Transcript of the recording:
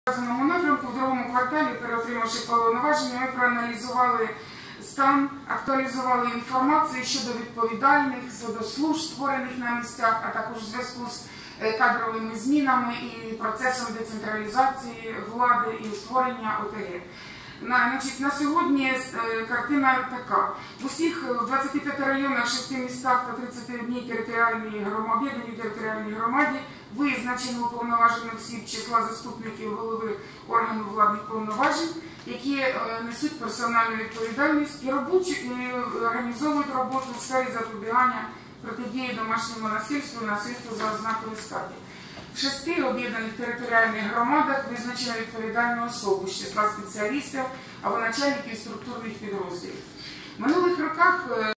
В вказаному напрямку в другому кварталі, переотримавши повноваження, ми проаналізували стан, актуалізували інформацію щодо відповідальних, щодо служб, створених на місцях, а також у зв'язку з кадровими змінами і процесом децентралізації влади і створення ОТГ. На сьогодні картина така. В усіх 25 районах, 6 містах та 31 територіальній громаді визначено уповноважених осіб числа заступників голови органу владних повноважень, які несуть персональну відповідальність і організовують роботу в сфері запобігання протидії домашньому насильству і насильству за ознакою статі. В 6 об'єднаних територіальних громадах визначено відповідальну особу з числа спеціалістів або начальників структурних підрозділів. В минулих роках